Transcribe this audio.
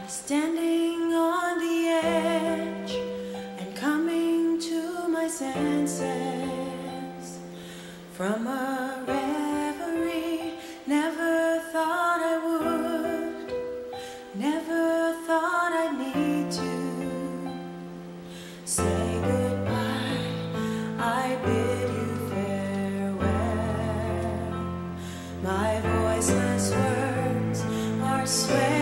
Standing on the edge and coming to my senses from a reverie. Never thought I would, never thought I'd need to say goodbye. I bid you farewell. My voiceless words are swearing